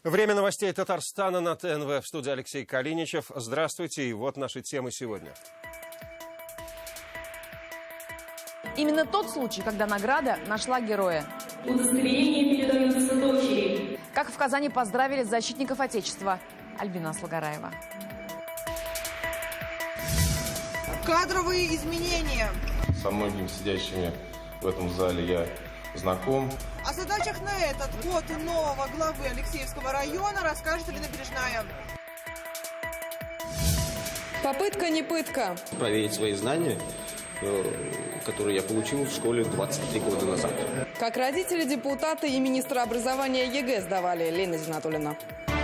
Время новостей Татарстана на ТНВ. В студии Алексей Калиничев. Здравствуйте, и вот наши темы сегодня. Именно тот случай, когда награда нашла героя. Удостоверение передается дочери. Как в Казани поздравили защитников Отечества. Альбина Асылгараева. Кадровые изменения. Со многими сидящими в этом зале я знаком. О задачах на этот год нового главы Алексеевского района расскажет Елена Бережная. Попытка не пытка. Проверить свои знания, которые я получил в школе 23 года назад. Как родители, депутаты и министра образования ЕГЭ сдавали. Лена Зинатуллина.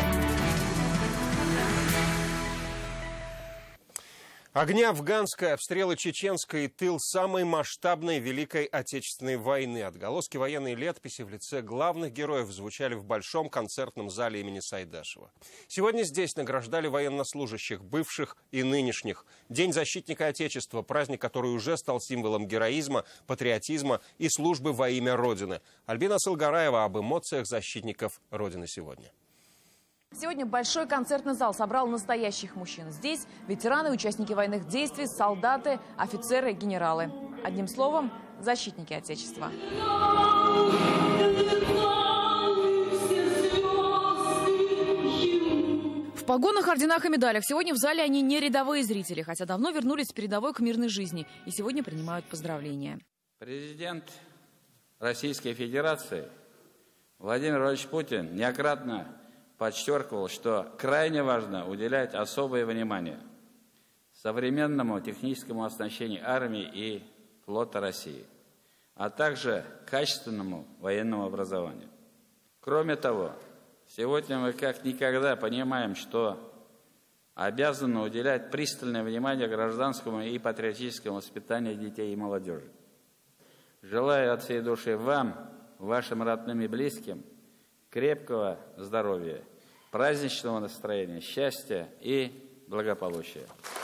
Огни афганской, обстрелы чеченской и тыл самой масштабной Великой Отечественной войны. Отголоски военной летописи в лице главных героев звучали в Большом концертном зале имени Сайдашева. Сегодня здесь награждали военнослужащих, бывших и нынешних. День защитника Отечества, праздник, который уже стал символом героизма, патриотизма и службы во имя Родины. Альбина Асылгараева об эмоциях защитников Родины сегодня. Сегодня Большой концертный зал собрал настоящих мужчин. Здесь ветераны, участники военных действий, солдаты, офицеры, генералы. Одним словом, защитники Отечества. В погонах, орденах и медалях. Сегодня в зале они не рядовые зрители, хотя давно вернулись с передовой к мирной жизни. И сегодня принимают поздравления. Президент Российской Федерации Владимир Владимирович Путин неоднократно подчеркивал, что крайне важно уделять особое внимание современному техническому оснащению армии и флота России, а также качественному военному образованию. Кроме того, сегодня мы как никогда понимаем, что обязаны уделять пристальное внимание гражданскому и патриотическому воспитанию детей и молодежи. Желаю от всей души вам, вашим родным и близким, крепкого здоровья, праздничного настроения, счастья и благополучия.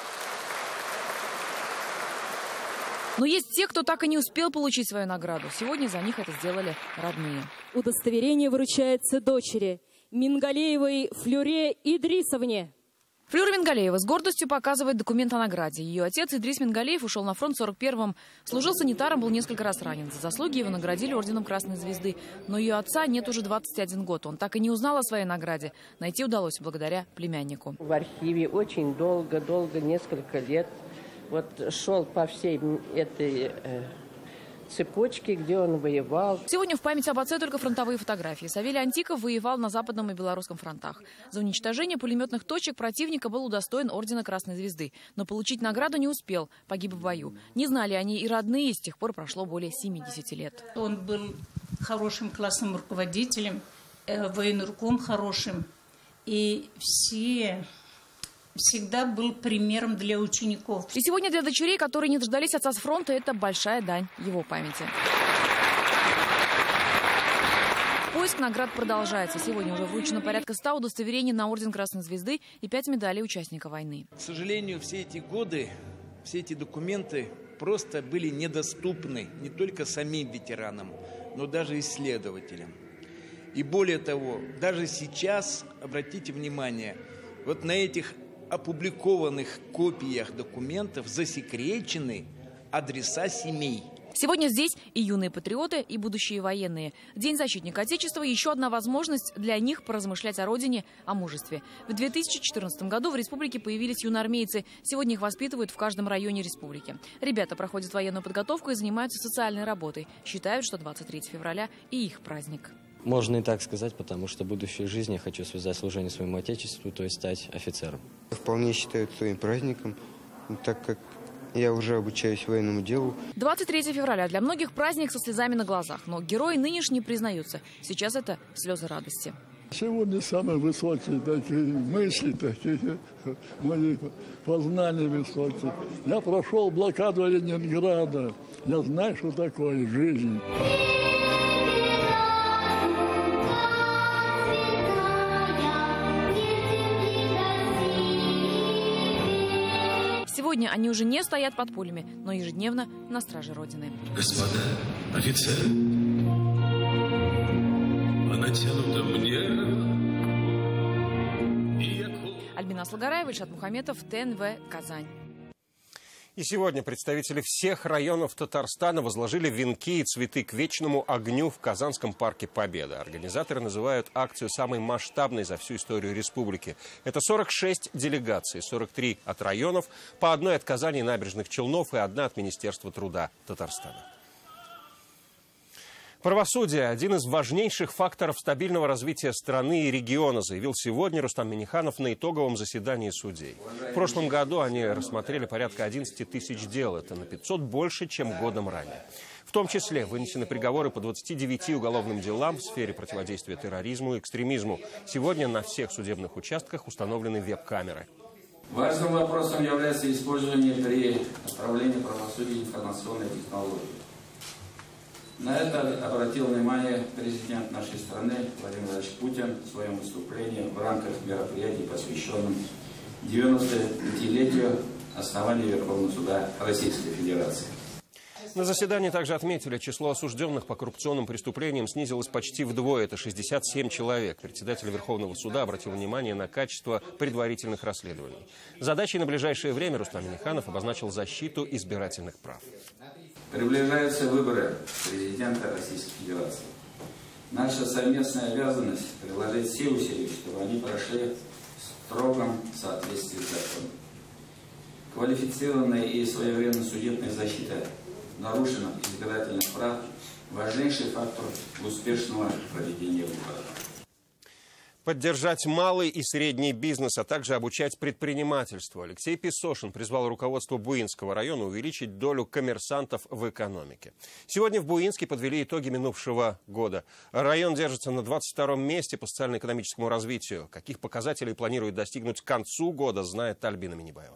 Но есть те, кто так и не успел получить свою награду. Сегодня за них это сделали родные. Удостоверение вручается дочери Мингалеевой Флюре Идрисовне. Флюра Мингалеева с гордостью показывает документ о награде. Ее отец Идрис Мингалеев ушел на фронт в 41-м. Служил санитаром, был несколько раз ранен. За заслуги его наградили орденом Красной Звезды. Но ее отца нет уже 21 год. Он так и не узнал о своей награде. Найти удалось благодаря племяннику. В архиве очень долго, несколько лет. Вот шел по всей этой цепочки, где он воевал. Сегодня в память об отце только фронтовые фотографии. Савелий Антиков воевал на Западном и Белорусском фронтах. За уничтожение пулеметных точек противника был удостоен ордена Красной Звезды. Но получить награду не успел, погиб в бою. Не знали они и родные, с тех пор прошло более 70 лет. Он был хорошим классным руководителем, военруком хорошим. И всегда был примером для учеников. И сегодня для дочерей, которые не дождались отца с фронта, это большая дань его памяти. Поиск наград продолжается. Сегодня уже вручено порядка 100 удостоверений на орден Красной Звезды и 5 медалей участника войны. К сожалению, все эти годы, все эти документы просто были недоступны не только самим ветеранам, но даже исследователям. И более того, даже сейчас, обратите внимание, вот на этих опубликованных копиях документов засекречены адреса семей. Сегодня здесь и юные патриоты, и будущие военные. День защитника Отечества – еще одна возможность для них поразмышлять о родине, о мужестве. В 2014 году в республике появились юноармейцы. Сегодня их воспитывают в каждом районе республики. Ребята проходят военную подготовку и занимаются социальной работой. Считают, что 23 февраля и их праздник. Можно и так сказать, потому что будущую жизнь я хочу связать служение своему Отечеству, то есть стать офицером. Вполне считаю это своим праздником, так как я уже обучаюсь военному делу. 23 февраля для многих праздник со слезами на глазах, но герои нынешние признаются, сейчас это слезы радости. Сегодня самые высокие такие мысли, такие мои познания высокие. Я прошел блокаду Ленинграда, я знаю, что такое жизнь. Сегодня они уже не стоят под пулями, но ежедневно на страже Родины. Господа офицеры, по натянутом мне Сулгараева, Ильшат Мухаметов, ТНВ, Казань. И сегодня представители всех районов Татарстана возложили венки и цветы к вечному огню в Казанском парке Победа. Организаторы называют акцию самой масштабной за всю историю республики. Это 46 делегаций, 43 от районов, по одной от Казани и Набережных Челнов и одна от Министерства труда Татарстана. Правосудие – один из важнейших факторов стабильного развития страны и региона, заявил сегодня Рустам Минниханов на итоговом заседании судей. В прошлом году они рассмотрели порядка 11 тысяч дел. Это на 500 больше, чем годом ранее. В том числе вынесены приговоры по 29 уголовным делам в сфере противодействия терроризму и экстремизму. Сегодня на всех судебных участках установлены веб-камеры. Важным вопросом является использование при направлении правосудия информационной технологии. На это обратил внимание президент нашей страны Владимир Владимирович Путин в своем выступлении в рамках мероприятий, посвященных 95-летию основания Верховного суда Российской Федерации. На заседании также отметили, число осужденных по коррупционным преступлениям снизилось почти вдвое, это 67 человек. Председатель Верховного суда обратил внимание на качество предварительных расследований. Задачей на ближайшее время Рустам Минниханов обозначил защиту избирательных прав. Приближаются выборы президента Российской Федерации. Наша совместная обязанность приложить все усилия, чтобы они прошли в строгом соответствии с законом. Квалифицированная и своевременная судебная защита нарушенных избирательных прав – важнейший фактор успешного проведения выборов. Поддержать малый и средний бизнес, а также обучать предпринимательству. Алексей Песошин призвал руководство Буинского района увеличить долю коммерсантов в экономике. Сегодня в Буинске подвели итоги минувшего года. Район держится на 22-м месте по социально-экономическому развитию. Каких показателей планирует достигнуть к концу года, знает Альбина Минибаева.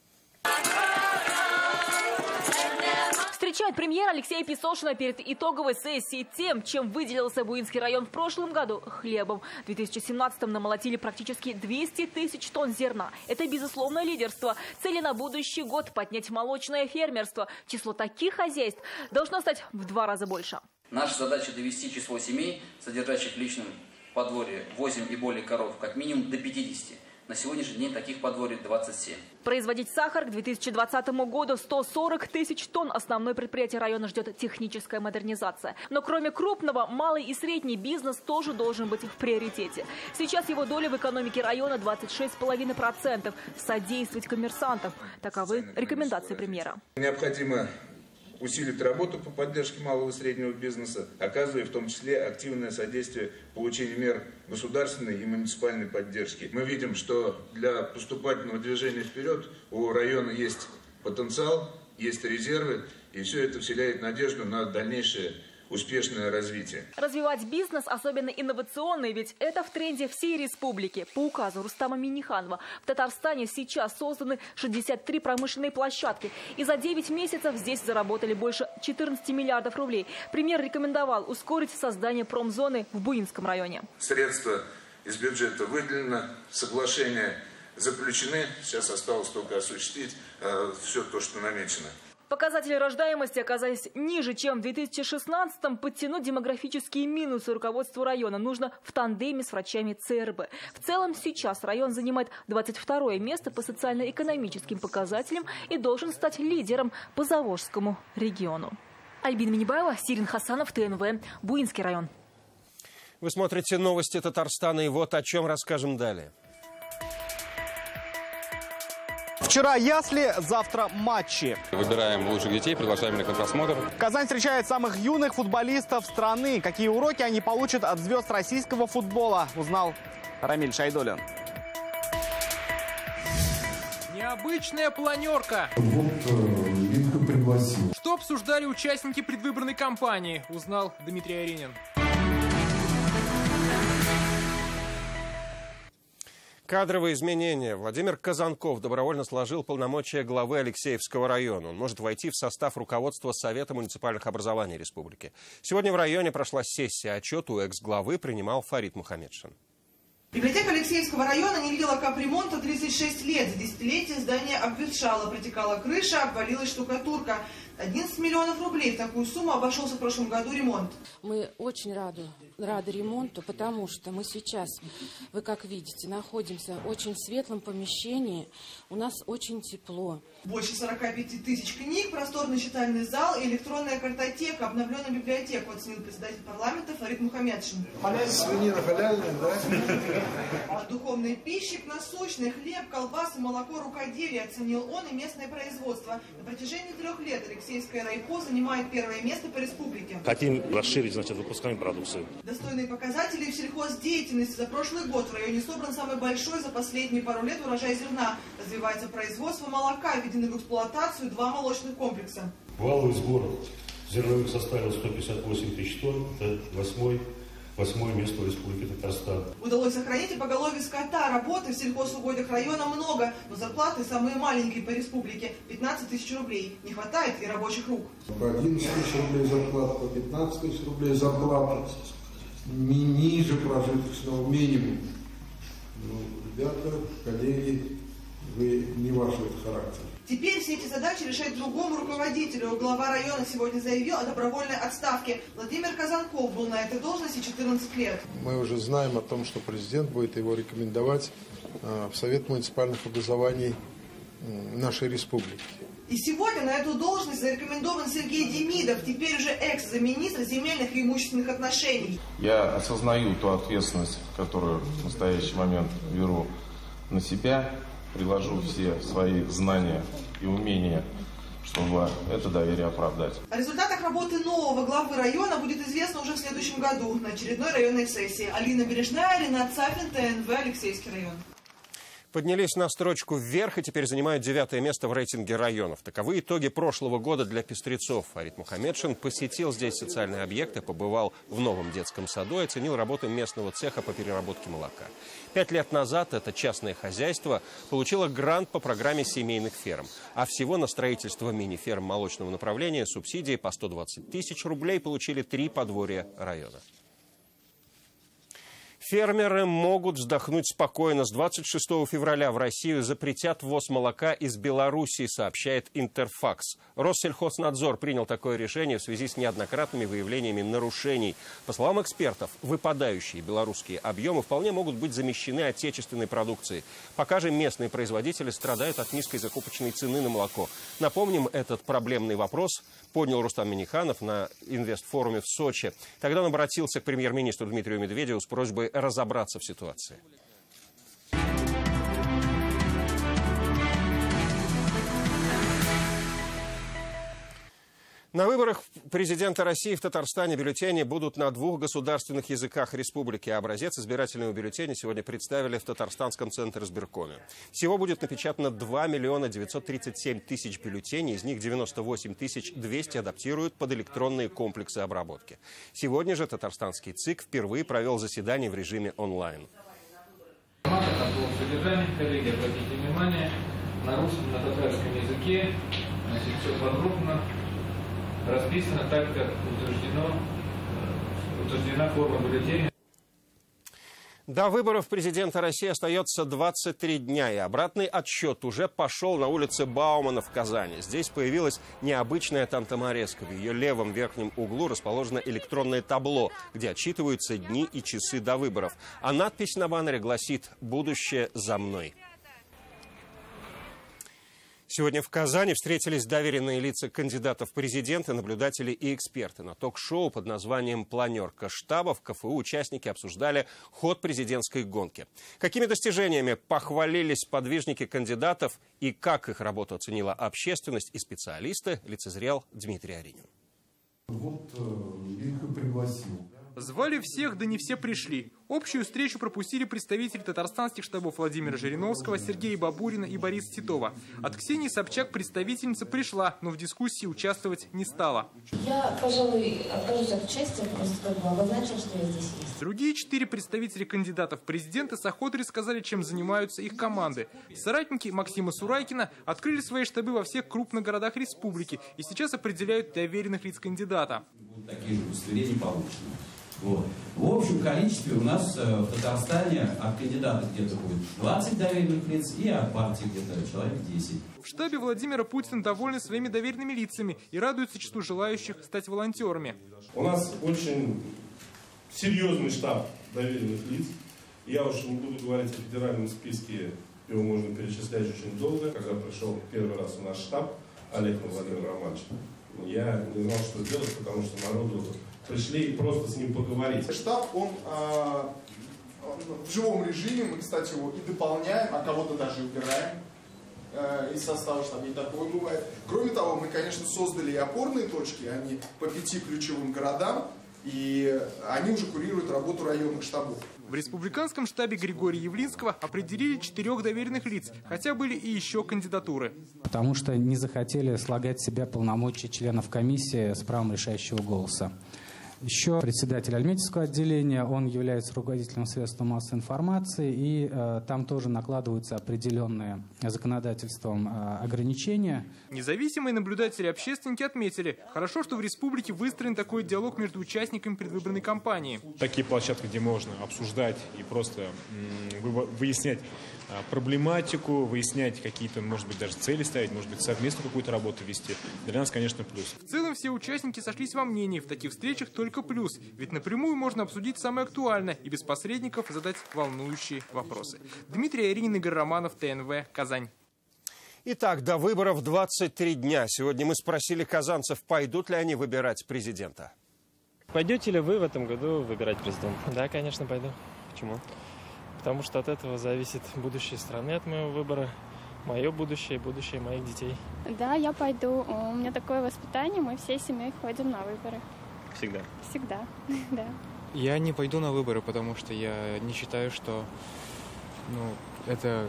Встречает премьер Алексея Песошина перед итоговой сессией тем, чем выделился Буинский район в прошлом году – хлебом. В 2017-м намолотили практически 200 тысяч тонн зерна. Это безусловное лидерство. Цели на будущий год – поднять молочное фермерство. Число таких хозяйств должно стать в 2 раза больше. Наша задача – довести число семей, содержащих в личном подворье 8 и более коров, как минимум до 50. На сегодняшний день таких подворий 27. Производить сахар к 2020 году 140 тысяч тонн. Основное предприятие района ждет техническая модернизация. Но кроме крупного, малый и средний бизнес тоже должен быть в приоритете. Сейчас его доля в экономике района 26,5%. Содействовать коммерсантам. Таковы рекомендации премьера. Необходимо усилить работу по поддержке малого и среднего бизнеса, оказывая в том числе активное содействие получению мер государственной и муниципальной поддержки. Мы видим, что для поступательного движения вперед у района есть потенциал, есть резервы, и все это вселяет надежду на дальнейшее успешное развитие. Развивать бизнес, особенно инновационный, ведь это в тренде всей республики. По указу Рустама Минниханова в Татарстане сейчас созданы 63 промышленные площадки. И за 9 месяцев здесь заработали больше 14 миллиардов рублей. Премьер рекомендовал ускорить создание промзоны в Буинском районе. Средства из бюджета выделено, соглашения заключены. Сейчас осталось только осуществить все то, что намечено. Показатели рождаемости оказались ниже, чем в 2016-м. Подтянуть демографические минусы руководству района нужно в тандеме с врачами ЦРБ. В целом сейчас район занимает 22-е место по социально-экономическим показателям и должен стать лидером по Заволжскому региону. Альбина Минибаева, Сирин Хасанов, ТНВ, Буинский район. Вы смотрите новости Татарстана, и вот о чем расскажем далее. Вчера ясли, завтра матчи. Выбираем лучших детей, приглашаем их на просмотр. Казань встречает самых юных футболистов страны. Какие уроки они получат от звезд российского футбола, узнал Рамиль Шайдуллин. Необычная планерка. Линка пригласил. Что обсуждали участники предвыборной кампании, узнал Дмитрий Аренин. Кадровые изменения. Владимир Казанков добровольно сложил полномочия главы Алексеевского района. Он может войти в состав руководства Совета муниципальных образований республики. Сегодня в районе прошла сессия. Отчет у экс-главы принимал Фарид Мухамедшин. Библиотека Алексеевского района не видела капремонта 36 лет. За десятилетие здание обветшало, протекала крыша, обвалилась штукатурка. 11 миллионов рублей. В такую сумму обошелся в прошлом году ремонт. Мы очень рады рады ремонту, потому что мы сейчас, вы как видите, находимся в очень светлом помещении, у нас очень тепло. Больше 45 тысяч книг, просторный читальный зал и электронная картотека, обновленная библиотека, оценил председатель парламента Фарид Мухаммедшин. Свинина халяльная, да? От духовной пищи к насущной, хлеб, колбасы, молоко, рукоделие, оценил он и местное производство. На протяжении 3 лет Алексеевское райпо занимает первое место по республике. Хотим расширить, выпускаем продукцию. Достойные показатели в сельхоздеятельности. За прошлый год в районе собран самый большой за последние пару лет урожай зерна. Развивается производство молока, введены в эксплуатацию 2 молочных комплекса. Валовый сбор зерновых составил 158 тысяч тонн, это восьмое место в Республике Татарстан. Удалось сохранить и поголовье скота. Работы в сельхозугодиях района много, но зарплаты самые маленькие по республике – 15 тысяч рублей. Не хватает и рабочих рук. По 11 тысяч рублей зарплата, по 15 тысяч рублей зарплата, ниже прожиточного минимума. Ребята, коллеги, вы не ваш этот характер. Теперь все эти задачи решать другому руководителю. Глава района сегодня заявил о добровольной отставке. Владимир Казанков был на этой должности 14 лет. Мы уже знаем о том, что президент будет его рекомендовать в Совет муниципальных образований нашей республики. И сегодня на эту должность зарекомендован Сергей Демидов, теперь уже экс-замминистра земельных и имущественных отношений. Я осознаю ту ответственность, которую в настоящий момент беру на себя. Приложу все свои знания и умения, чтобы это доверие оправдать. О результатах работы нового главы района будет известно уже в следующем году на очередной районной сессии. Алина Бережная, Ринат Сафин, ТНВ, Алексеевский район. Поднялись на строчку вверх и теперь занимают 9-е место в рейтинге районов. Таковы итоги прошлого года для пестрецов. Фарид Мухаммедшин посетил здесь социальные объекты, побывал в новом детском саду и оценил работу местного цеха по переработке молока. 5 лет назад это частное хозяйство получило грант по программе семейных ферм. А всего на строительство мини-ферм молочного направления субсидии по 120 тысяч рублей получили 3 подворья района. Фермеры могут вздохнуть спокойно. С 26 февраля в Россию запретят ввоз молока из Белоруссии, сообщает Интерфакс. Россельхознадзор принял такое решение в связи с неоднократными выявлениями нарушений. По словам экспертов, выпадающие белорусские объемы вполне могут быть замещены отечественной продукцией. Пока же местные производители страдают от низкой закупочной цены на молоко. Напомним, этот проблемный вопрос поднял Рустам Минниханов на инвестфоруме в Сочи. Тогда он обратился к премьер-министру Дмитрию Медведеву с просьбой разобраться в ситуации. На выборах президента России в Татарстане бюллетени будут на 2 государственных языках республики. Образец избирательного бюллетеня сегодня представили в Татарстанском центре избиркоме. Всего будет напечатано 2 937 000 бюллетеней, из них 98 200 адаптируют под электронные комплексы обработки. Сегодня же татарстанский ЦИК впервые провел заседание в режиме онлайн. Содержание, коллеги, обратите внимание, на русском, на татарском языке, значит, все подробно расписано так, как утверждена форма бюллетеня. До выборов президента России остается 23 дня, и обратный отсчет уже пошел на улице Баумана в Казани. Здесь появилась необычная тантамореска. В ее левом верхнем углу расположено электронное табло, где отсчитываются дни и часы до выборов. А надпись на баннере гласит «Будущее за мной». Сегодня в Казани встретились доверенные лица кандидатов в президенты, наблюдатели и эксперты. На ток-шоу под названием «Планерка штаба» в КФУ участники обсуждали ход президентской гонки. Какими достижениями похвалились подвижники кандидатов и как их работу оценила общественность и специалисты, лицезрел Дмитрий Аринин. Вот их пригласил. Звали всех, да не все пришли. Общую встречу пропустили представители татарстанских штабов Владимира Жириновского, Сергея Бабурина и Бориса Титова. От Ксении Собчак представительница пришла, но в дискуссии участвовать не стала. Я, пожалуй, откажусь от участия, просто обозначил, что я здесь есть. Другие 4 представителя кандидатов в президенты с охотой рассказали, чем занимаются их команды. Соратники Максима Сурайкина открыли свои штабы во всех крупных городах республики и сейчас определяют доверенных лиц кандидата. Такие же удостоверения получены. Вот. В общем количестве у нас в Татарстане от кандидата где-то будет 20 доверенных лиц и от партии где-то человек 10. В штабе Владимира Путина довольны своими доверенными лицами и радуются числу желающих стать волонтерами. У нас очень серьезный штаб доверенных лиц. Я уж не буду говорить о федеральном списке, его можно перечислять очень долго. Когда пришел первый раз в наш штаб Олег Владимир Романович, я не знал, что делать, потому что народу пришли просто с ним поговорить. Штаб, он в живом режиме, мы, кстати, его и дополняем, а кого-то даже убираем из состава штаба, и такое бывает. Кроме того, мы, конечно, создали и опорные точки, они по 5 ключевым городам, и они уже курируют работу районных штабов. В республиканском штабе Григория Явлинского определили 4 доверенных лиц, хотя были и еще кандидатуры. Потому что не захотели слагать в себя полномочия членов комиссии с правом решающего голоса. Еще председатель Альметьевского отделения, он является руководителем средств массовой информации, и там тоже накладываются определенные законодательством ограничения. Независимые наблюдатели и общественники отметили, хорошо, что в республике выстроен такой диалог между участниками предвыборной кампании. Такие площадки, где можно обсуждать и просто выяснять проблематику, выяснять какие-то, может быть, даже цели ставить, может быть, совместно какую-то работу вести. Для нас, конечно, плюс. В целом, все участники сошлись во мнении. В таких встречах только плюс. Ведь напрямую можно обсудить самое актуальное и без посредников задать волнующие вопросы. Дмитрий Аринин, Игорь Романов, ТНВ, Казань. Итак, до выборов 23 дня. Сегодня мы спросили казанцев, пойдут ли они выбирать президента. Пойдете ли вы в этом году выбирать президента? Да, конечно, пойду. Почему? Потому что от этого зависит будущее страны, от моего выбора, мое будущее и будущее моих детей. Да, я пойду. У меня такое воспитание, мы всей семьей ходим на выборы. Всегда? Всегда, да. Я не пойду на выборы, потому что я не считаю, что это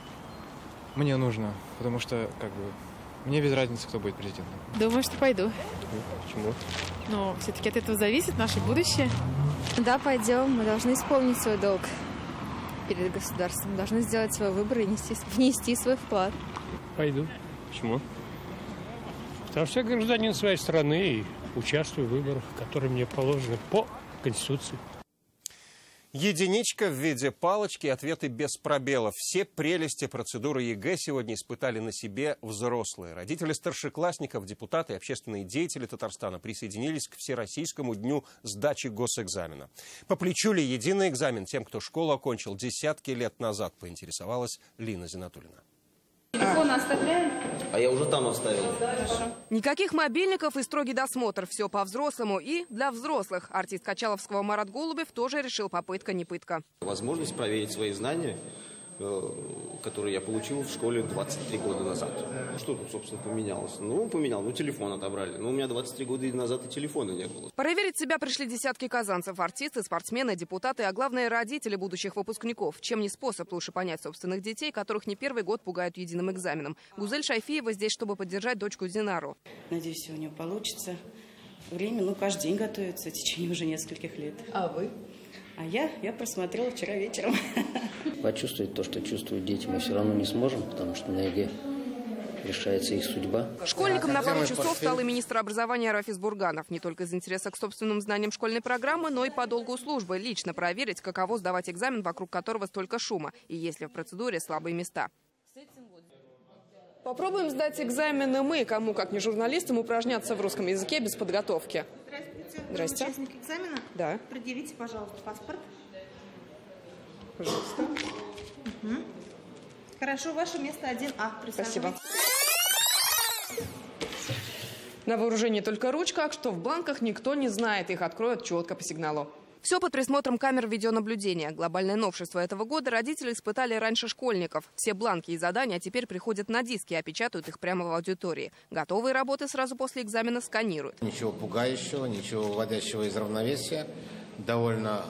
мне нужно, потому что мне без разницы, кто будет президентом. Думаю, что пойду. Почему? Но все-таки от этого зависит наше будущее. Да, пойдем. Мы должны исполнить свой долг перед государством. Должны сделать свой выбор и внести свой вклад. Пойду. Почему? Потому что я гражданин своей страны и участвую в выборах, которые мне положены по Конституции. Единичка в виде палочки, ответы без пробелов. Все прелести процедуры ЕГЭ сегодня испытали на себе взрослые. Родители старшеклассников, депутаты и общественные деятели Татарстана присоединились к Всероссийскому дню сдачи госэкзамена. По плечу ли единый экзамен тем, кто школу окончил десятки лет назад, поинтересовалась Лина Зинатуллина. Телефон оставляем? А я уже там оставил. Хорошо. Никаких мобильников и строгий досмотр. Все по-взрослому и для взрослых. Артист Качаловского Марат Голубев тоже решил попытка не пытка. Возможность проверить свои знания, которые я получил в школе 23 года назад. Что тут, собственно, поменялось? Телефон отобрали. Но у меня 23 года назад и телефона не было. Проверить себя пришли десятки казанцев. Артисты, спортсмены, депутаты, а главное, родители будущих выпускников. Чем не способ лучше понять собственных детей, которых не первый год пугают единым экзаменом. Гузель Шайфиева здесь, чтобы поддержать дочку Динару. Надеюсь, все у нее получится. Время, каждый день готовится в течение уже нескольких лет. А вы? А я просмотрела вчера вечером. Почувствовать то, что чувствуют дети, мы все равно не сможем, потому что на ЕГЭ решается их судьба. Школьником на пару часов стал и министр образования Рафис Бурганов. Не только из интереса к собственным знаниям школьной программы, но и по долгу службы. Лично проверить, каково сдавать экзамен, вокруг которого столько шума. И есть ли в процедуре слабые места. Попробуем сдать экзамены мы, кому, как не журналистам, упражняться в русском языке без подготовки. Здравствуйте. Здрасте. Участник экзамена? Да. Предъявите, пожалуйста, паспорт. Пожалуйста. Угу. Хорошо, ваше место 1А. Спасибо. На вооружении только ручка, что в бланках никто не знает. Их откроют четко по сигналу. Все под присмотром камер видеонаблюдения. Глобальное новшество этого года родители испытали раньше школьников. Все бланки и задания теперь приходят на диски, а печатают их прямо в аудитории. Готовые работы сразу после экзамена сканируют. Ничего пугающего, ничего выводящего из равновесия. Довольно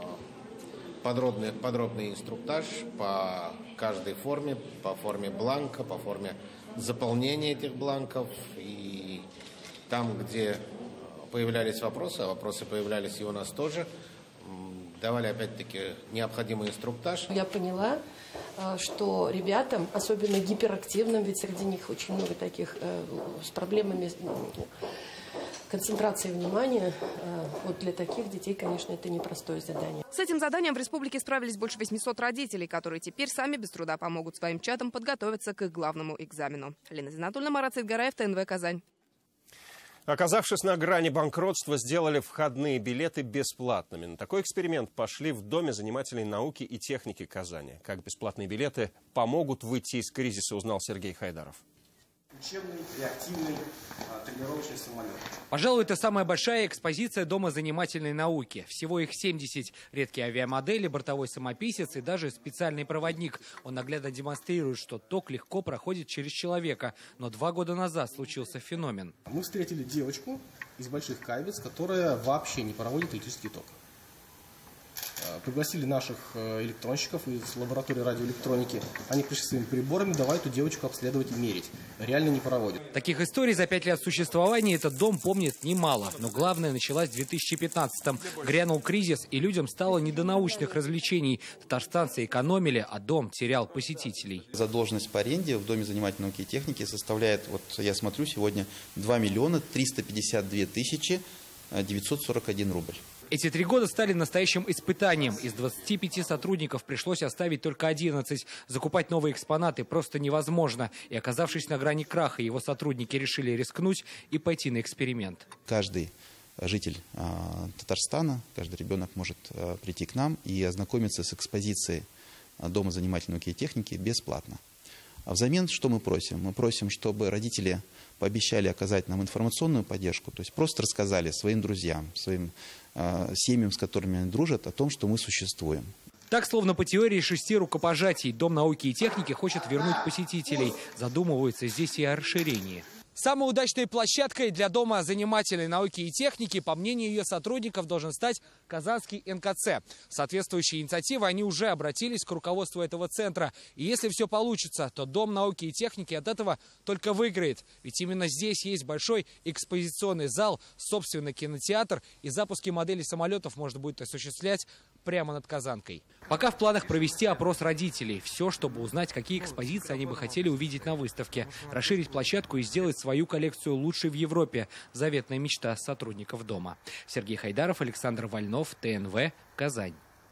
подробный инструктаж по каждой форме, по форме бланка, по форме заполнения этих бланков. И там, где появлялись вопросы, а вопросы появлялись и у нас тоже, давали опять-таки необходимый инструктаж. Я поняла, что ребятам, особенно гиперактивным, ведь среди них очень много таких с проблемами концентрации внимания, вот для таких детей, конечно, это непростое задание. С этим заданием в республике справились больше 800 родителей, которые теперь сами без труда помогут своим чатам подготовиться к их главному экзамену. Лена Зинатуллина, Марат Саидгараев, ТНВ, Казань. Оказавшись на грани банкротства, сделали входные билеты бесплатными. На такой эксперимент пошли в Доме занимательной науки и техники Казани. Как бесплатные билеты помогут выйти из кризиса, узнал Сергей Хайдаров. Учебный, реактивный, тренировочный самолет. Пожалуй, это самая большая экспозиция Дома занимательной науки. Всего их 70. Редкие авиамодели, бортовой самописец и даже специальный проводник. Он наглядно демонстрирует, что ток легко проходит через человека. Но 2 года назад случился феномен. Мы встретили девочку из Больших Каевиц, которая вообще не проводит электрический ток. Пригласили наших электронщиков из лаборатории радиоэлектроники. Они пришли своими приборами, давай эту девочку обследовать и мерить. Реально не проводит. Таких историй за 5 лет существования этот дом помнит немало. Но главное началось в 2015-м. Грянул кризис, и людям стало не до научных развлечений. Татарстанцы экономили, а дом терял посетителей. Задолженность по аренде в Доме занимательной науки и техники составляет, вот я смотрю, сегодня 2 352 941 рубль. Эти 3 года стали настоящим испытанием. Из 25 сотрудников пришлось оставить только 11. Закупать новые экспонаты просто невозможно. И, оказавшись на грани краха, его сотрудники решили рискнуть и пойти на эксперимент. Каждый житель Татарстана, каждый ребенок может прийти к нам и ознакомиться с экспозицией Дома занимательной науки и техники бесплатно. А взамен что мы просим? Мы просим, чтобы родители пообещали оказать нам информационную поддержку, то есть просто рассказали своим друзьям, своим семьям, с которыми они дружат, о том, что мы существуем. Так, словно по теории 6 рукопожатий, Дом науки и техники хочет вернуть посетителей. Задумываются здесь и о расширении. Самой удачной площадкой для Дома занимательной науки и техники, по мнению ее сотрудников, должен стать Казанский НКЦ. Соответствующие инициативы они уже обратились к руководству этого центра. И если все получится, то Дом науки и техники от этого только выиграет. Ведь именно здесь есть большой экспозиционный зал, собственный кинотеатр, и запуски моделей самолетов можно будет осуществлять прямо над Казанкой. Пока в планах провести опрос родителей. Все, чтобы узнать, какие экспозиции они бы хотели увидеть на выставке. Расширить площадку и сделать свою коллекцию лучшей в Европе. Заветная мечта сотрудников дома. Сергей Хайдаров, Александр Вольнов, ТНВ, Казань.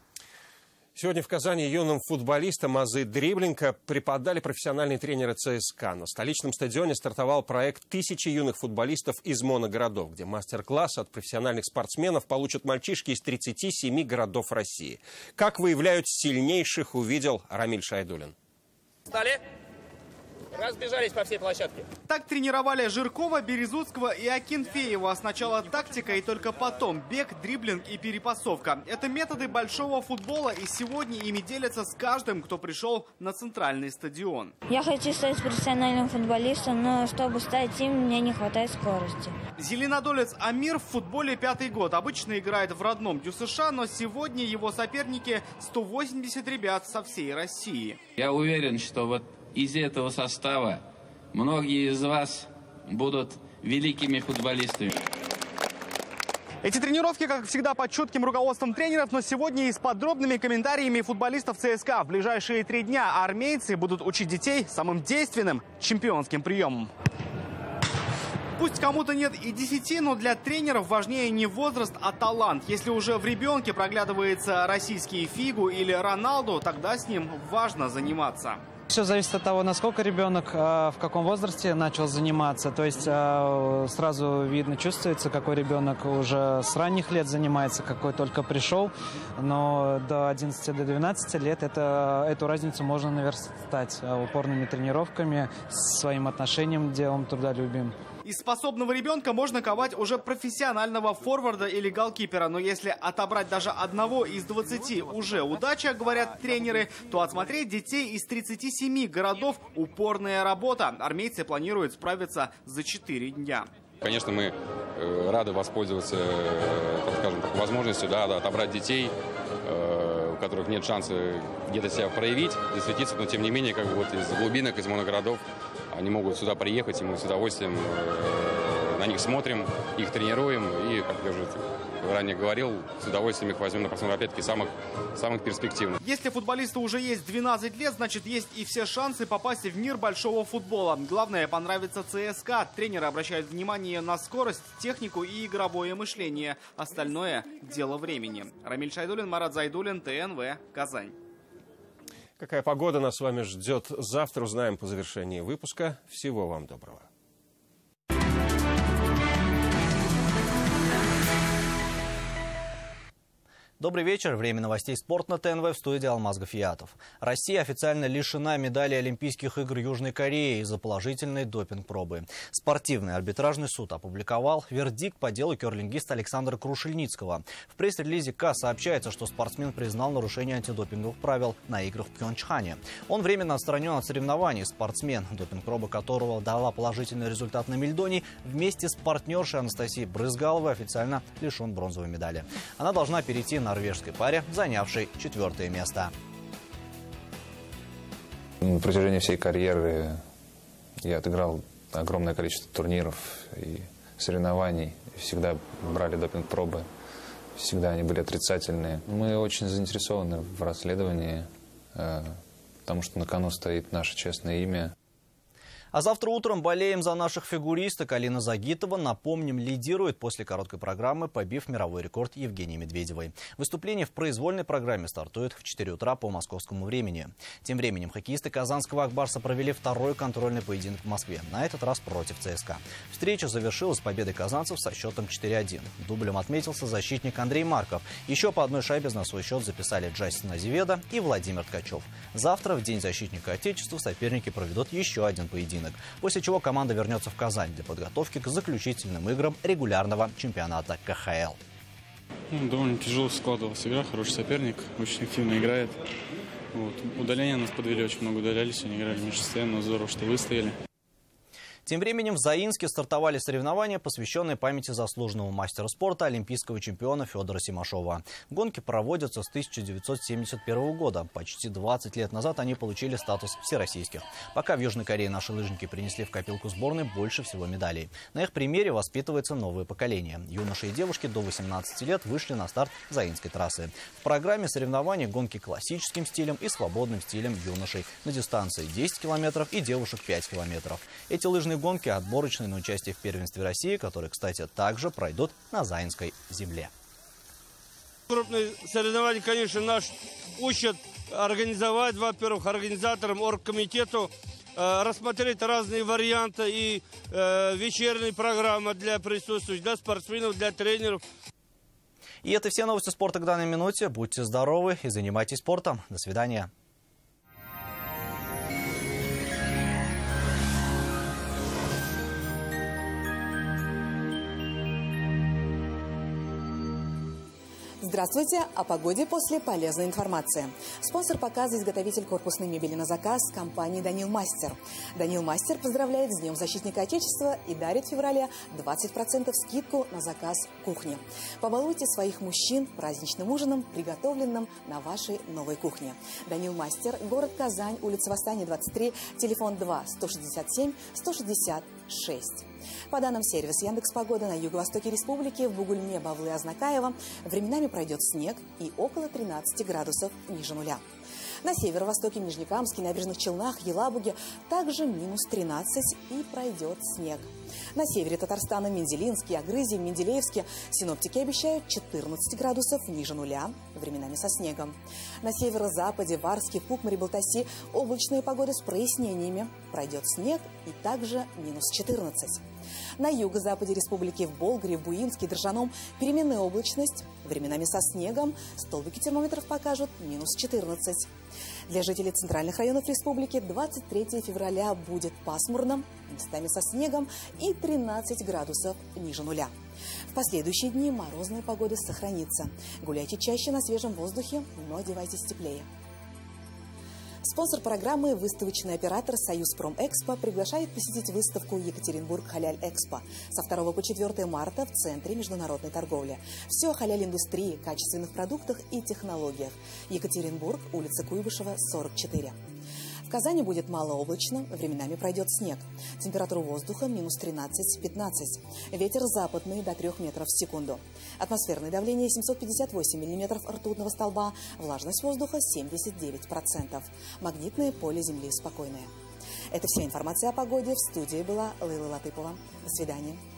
Сегодня в Казани юным футболистам азы дриблинга преподали профессиональные тренеры ЦСКА. На столичном стадионе стартовал проект «1000 юных футболистов из моногородов», где мастер-класс от профессиональных спортсменов получат мальчишки из 37 городов России. Как выявляют сильнейших, увидел Рамиль Шайдулин. Стали? Разбежались по всей площадке. Так тренировали Жиркова, Березутского и Акинфеева. Сначала тактика и только потом бег, дриблинг и перепасовка. Это методы большого футбола, и сегодня ими делятся с каждым, кто пришел на центральный стадион. Я хочу стать профессиональным футболистом, но чтобы стать им, мне не хватает скорости. Зеленодолец Амир в футболе 5-й год. Обычно играет в родном ДЮСШ, но сегодня его соперники 180 ребят со всей России. Я уверен, что вот из этого состава многие из вас будут великими футболистами. Эти тренировки, как всегда, под чутким руководством тренеров, но сегодня и с подробными комментариями футболистов ЦСКА. В ближайшие 3 дня армейцы будут учить детей самым действенным чемпионским приемом. Пусть кому-то нет и 10, но для тренеров важнее не возраст, а талант. Если уже в ребенке проглядывается российский Фигу или Роналду, тогда с ним важно заниматься. Все зависит от того, насколько ребенок в каком возрасте начал заниматься. То есть сразу видно, чувствуется, какой ребенок уже с ранних лет занимается, какой только пришел. Но до 11-12 лет эту разницу можно наверстать упорными тренировками, своим отношением, делом, трудолюбием. Из способного ребенка можно ковать уже профессионального форварда или голкипера. Но если отобрать даже одного из 20 уже удача, говорят тренеры, то отсмотреть детей из 37 городов – упорная работа. Армейцы планируют справиться за 4 дня. Конечно, мы рады воспользоваться, так скажем, возможностью отобрать детей, у которых нет шанса где-то себя проявить, засветиться, но тем не менее, как бы вот из глубинок, из моногородов, они могут сюда приехать, и мы с удовольствием на них смотрим, их тренируем, и, как я уже ранее говорил, с удовольствием их возьмем на просмотр, опять-таки, самых перспективных. Если футболисту уже есть 12 лет, значит, есть и все шансы попасть в мир большого футбола. Главное, понравится ЦСКА. Тренеры обращают внимание на скорость, технику и игровое мышление. Остальное – дело времени. Рамиль Шайдулин, Марат Зайдулин, ТНВ, Казань. Какая погода нас с вами ждет завтра, узнаем по завершении выпуска. Всего вам доброго. Добрый вечер. Время новостей «Спорт» на ТНВ, в студии Алмаз Гафиятов. Россия официально лишена медали Олимпийских игр Южной Кореи из-за положительной допинг-пробы. Спортивный арбитражный суд опубликовал вердикт по делу керлингиста Александра Крушельницкого. В пресс-релизе КАС сообщается, что спортсмен признал нарушение антидопинговых правил на играх в Пхенчхане. Он временно отстранен от соревнований. Спортсмен, допинг-проба которого дала положительный результат на Мельдоне, вместе с партнершей Анастасией Брызгаловой официально лишен бронзовой медали. Она должна перейти на норвежской паре, занявшей 4-е место. На протяжении всей карьеры я отыграл огромное количество турниров и соревнований. Всегда брали допинг-пробы, всегда они были отрицательные. Мы очень заинтересованы в расследовании, потому что на кону стоит наше честное имя. А завтра утром болеем за наших фигуристок. Алина Загитова, напомним, лидирует после короткой программы, побив мировой рекорд Евгении Медведевой. Выступление в произвольной программе стартует в 4 утра по московскому времени. Тем временем хоккеисты казанского «Акбарса» провели второй контрольный поединок в Москве, на этот раз против ЦСКА. Встреча завершилась победой казанцев со счетом 4-1. Дублем отметился защитник Андрей Марков. Еще по одной шайбе на свой счет записали Джастин Азеведо и Владимир Ткачев. Завтра, в День защитника Отечества, соперники проведут еще один поединок, после чего команда вернется в Казань для подготовки к заключительным играм регулярного чемпионата КХЛ. Довольно тяжело складывалась игра, хороший соперник, очень активно играет. Удаления нас подвели, очень много удалялись, они играли в меньшинстве, но здорово, что выстояли. Тем временем в Заинске стартовали соревнования, посвященные памяти заслуженного мастера спорта, олимпийского чемпиона Федора Симашова. Гонки проводятся с 1971 года. Почти 20 лет назад они получили статус всероссийских. Пока в Южной Корее наши лыжники принесли в копилку сборной больше всего медалей. На их примере воспитывается новое поколение. Юноши и девушки до 18 лет вышли на старт Заинской трассы. В программе соревнований гонки классическим стилем и свободным стилем юношей на дистанции 10 километров и девушек 5 километров. Эти лыжные гонки отборочные на участие в первенстве России, которые, кстати, также пройдут на Заинской земле. Крупные соревнования, конечно, нас учат организовать, во-первых, организаторам, оргкомитету, рассмотреть разные варианты и вечерние программы для присутствующих, для спортсменов, для тренеров. И это все новости спорта к данной минуте. Будьте здоровы и занимайтесь спортом. До свидания. Здравствуйте! О погоде после полезной информации. Спонсор показа — изготовитель корпусной мебели на заказ компании «Данил Мастер». «Данил Мастер» поздравляет с Днем защитника Отечества и дарит в феврале 20% скидку на заказ кухни. Побалуйте своих мужчин праздничным ужином, приготовленным на вашей новой кухне. «Данил Мастер», город Казань, улица Восстания, 23, телефон 2-167-166. По данным сервиса Яндекс.Погода, на юго-востоке республики, в Бугульме, Бавлы, Азнакаево, временами пройдет снег и около 13 градусов ниже нуля. На северо-востоке, Нижнекамске, Набережных Челнах, Елабуге также минус 13 и пройдет снег. На севере Татарстана, Мензелинске, Агрызе, Менделеевске синоптики обещают 14 градусов ниже нуля, временами со снегом. На северо-западе, Варске, Кукмаре, Балтаси облачная погода с прояснениями. Пройдет снег и также минус 14. На юго-западе республики, в Болгаре, в Буинске, Држаном переменная облачность, временами со снегом, столбики термометров покажут минус 14. Для жителей центральных районов республики 23 февраля будет пасмурным, местами со снегом и 13 градусов ниже нуля. В последующие дни морозная погода сохранится. Гуляйте чаще на свежем воздухе, но одевайтесь теплее. Спонсор программы – выставочный оператор «Союз Промэкспо» приглашает посетить выставку «Екатеринбург Халяль Экспо» со 2 по 4 марта в Центре международной торговли. Все о халяль-индустрии, качественных продуктах и технологиях. Екатеринбург, улица Куйбышева, 44. В Казани будет малооблачно, временами пройдет снег. Температура воздуха минус 13-15. Ветер западный до 3 метров в секунду. Атмосферное давление 758 миллиметров ртутного столба. Влажность воздуха 79%. Магнитное поле Земли спокойное. Это вся информация о погоде. В студии была Лейла Латыпова. До свидания.